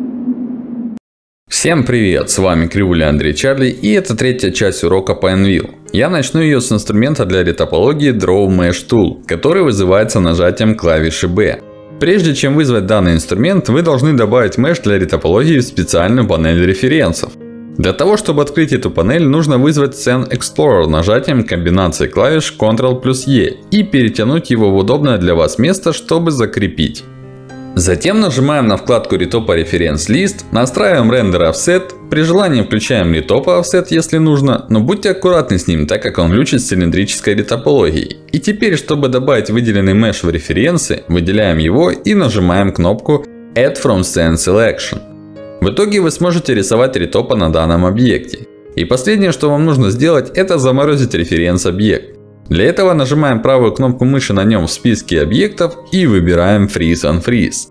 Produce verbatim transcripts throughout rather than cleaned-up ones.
Всем привет, с вами Кривуля Андрей Чарли, и это третья часть урока по Envil. Я начну ее с инструмента для ретопологии Draw Mesh Tool, который вызывается нажатием клавиши B. Прежде чем вызвать данный инструмент, вы должны добавить Mesh для ретопологии в специальную панель референсов. Для того, чтобы открыть эту панель, нужно вызвать Scene Explorer нажатием комбинации клавиш контрол плюс и и перетянуть его в удобное для вас место, чтобы закрепить. Затем нажимаем на вкладку Retop Reference List, настраиваем Render Offset, при желании включаем Retop Offset, если нужно, но будьте аккуратны с ним, так как он глючит с цилиндрической ретопологией. И теперь, чтобы добавить выделенный Mesh в референсы, выделяем его и нажимаем кнопку Add from Scene Selection. В итоге вы сможете рисовать ретопа на данном объекте. И последнее, что вам нужно сделать, это заморозить референс объект. Для этого нажимаем правую кнопку мыши на нем в списке объектов и выбираем Freeze Unfreeze.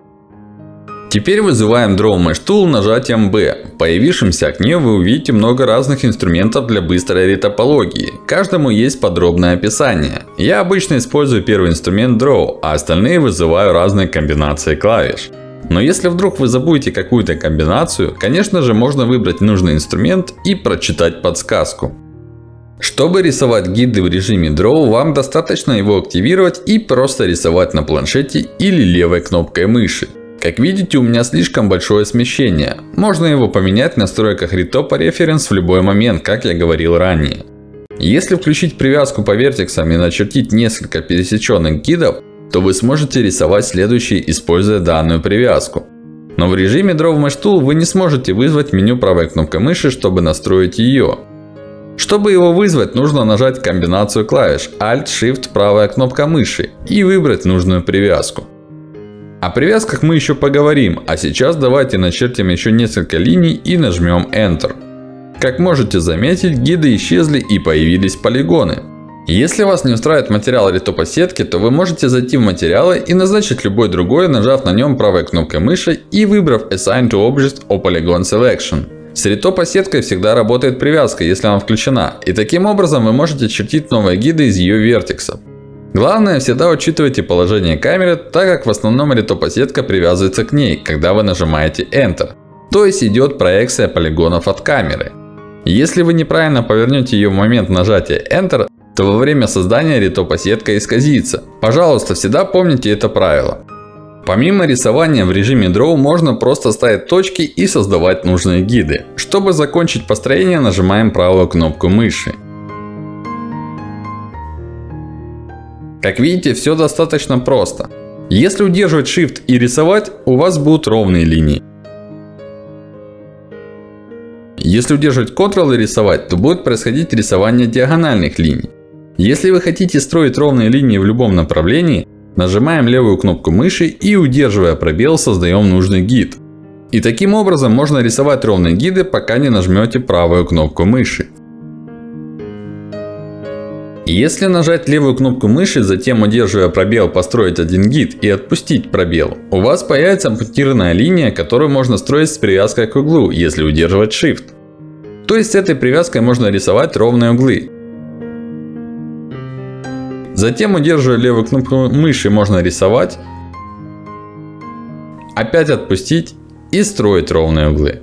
Теперь вызываем Draw Mesh Tool нажатием B. В появившемся окне вы увидите много разных инструментов для быстрой ретопологии. Каждому есть подробное описание. Я обычно использую первый инструмент Draw, а остальные вызываю разные комбинации клавиш. Но если вдруг вы забудете какую-то комбинацию, конечно же можно выбрать нужный инструмент и прочитать подсказку. Чтобы рисовать гиды в режиме Draw, вам достаточно его активировать и просто рисовать на планшете или левой кнопкой мыши. Как видите, у меня слишком большое смещение. Можно его поменять в настройках Retop Reference в любой момент, как я говорил ранее. Если включить привязку по вертексам и начертить несколько пересеченных гидов, то вы сможете рисовать следующие, используя данную привязку. Но в режиме Draw Mesh Tool вы не сможете вызвать меню правой кнопкой мыши, чтобы настроить ее. Чтобы его вызвать, нужно нажать комбинацию клавиш Alt-Shift правая кнопка мыши и выбрать нужную привязку. О привязках мы еще поговорим, а сейчас давайте начертим еще несколько линий и нажмем Enter. Как можете заметить, гиды исчезли и появились полигоны. Если вас не устраивает материал ретопа сетки, то вы можете зайти в материалы и назначить любой другой, нажав на нем правой кнопкой мыши и выбрав Assign to Object or Polygon Selection. С ретопа сеткой всегда работает привязка, если она включена. И таким образом вы можете чертить новые гиды из ее вертексов. Главное, всегда учитывайте положение камеры, так как в основном ретопа сетка привязывается к ней, когда вы нажимаете Enter. То есть идет проекция полигонов от камеры. Если вы неправильно повернете ее в момент нажатия Enter, то во время создания ретопа сетка исказится. Пожалуйста, всегда помните это правило. Помимо рисования в режиме Draw, можно просто ставить точки и создавать нужные гиды. Чтобы закончить построение, нажимаем правую кнопку мыши. Как видите, все достаточно просто. Если удерживать Shift и рисовать, у вас будут ровные линии. Если удерживать Ctrl и рисовать, то будет происходить рисование диагональных линий. Если вы хотите строить ровные линии в любом направлении, нажимаем левую кнопку мыши и, удерживая пробел, создаем нужный гид. И таким образом можно рисовать ровные гиды, пока не нажмете правую кнопку мыши. Если нажать левую кнопку мыши, затем удерживая пробел, построить один гид и отпустить пробел, у вас появится ампутированная линия, которую можно строить с привязкой к углу, если удерживать Shift. То есть с этой привязкой можно рисовать ровные углы. Затем, удерживая левую кнопку мыши, можно рисовать, опять отпустить и строить ровные углы.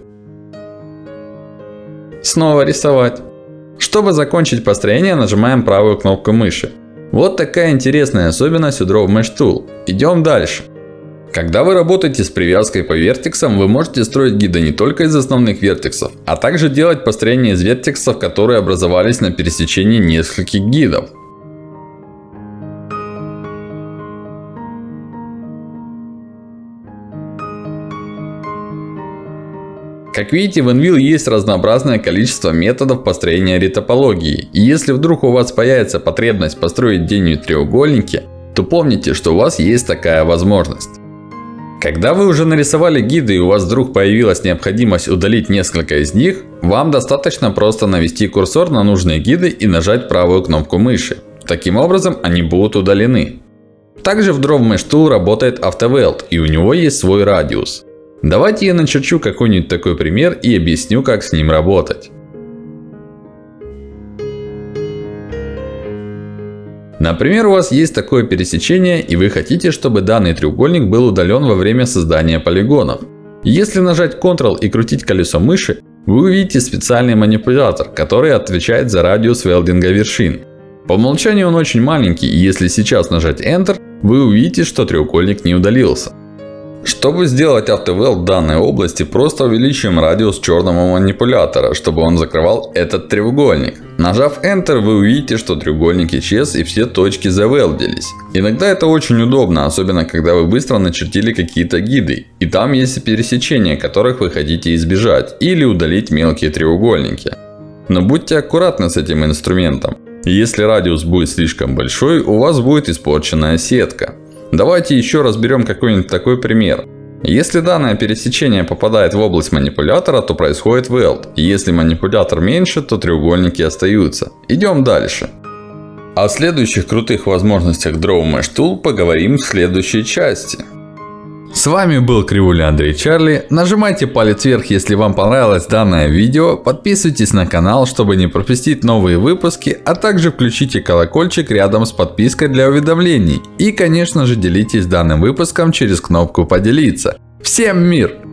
Снова рисовать. Чтобы закончить построение, нажимаем правую кнопку мыши. Вот такая интересная особенность у Draw Mesh Tool. Идем дальше. Когда вы работаете с привязкой по вертексам, вы можете строить гиды не только из основных вертексов, а также делать построение из вертексов, которые образовались на пересечении нескольких гидов. Как видите, в Envil есть разнообразное количество методов построения ретопологии. И если вдруг у вас появится потребность построить где-нибудь треугольники, то помните, что у вас есть такая возможность. Когда вы уже нарисовали гиды и у вас вдруг появилась необходимость удалить несколько из них, вам достаточно просто навести курсор на нужные гиды и нажать правую кнопку мыши. Таким образом они будут удалены. Также в Draw Mesh Tool работает AutoWeld, и у него есть свой радиус. Давайте я начерчу какой-нибудь такой пример и объясню, как с ним работать. Например, у вас есть такое пересечение, и вы хотите, чтобы данный треугольник был удален во время создания полигонов. Если нажать контрол и крутить колесо мыши, вы увидите специальный манипулятор, который отвечает за радиус велдинга вершин. По умолчанию он очень маленький, и если сейчас нажать Enter, вы увидите, что треугольник не удалился. Чтобы сделать автовелд в данной области, просто увеличим радиус черного манипулятора, чтобы он закрывал этот треугольник. Нажав Enter, вы увидите, что треугольник исчез и все точки завелдились. Иногда это очень удобно, особенно когда вы быстро начертили какие-то гиды, и там есть пересечения, которых вы хотите избежать, или удалить мелкие треугольники. Но будьте аккуратны с этим инструментом. Если радиус будет слишком большой, у вас будет испорченная сетка. Давайте еще разберем какой-нибудь такой пример. Если данное пересечение попадает в область манипулятора, то происходит велд. Если манипулятор меньше, то треугольники остаются. Идем дальше. О следующих крутых возможностях Draw Mesh Tool поговорим в следующей части. С вами был Кривуля Андрей Чарли. Нажимайте палец вверх, если вам понравилось данное видео. Подписывайтесь на канал, чтобы не пропустить новые выпуски. А также включите колокольчик рядом с подпиской для уведомлений. И конечно же делитесь данным выпуском через кнопку поделиться. Всем мир!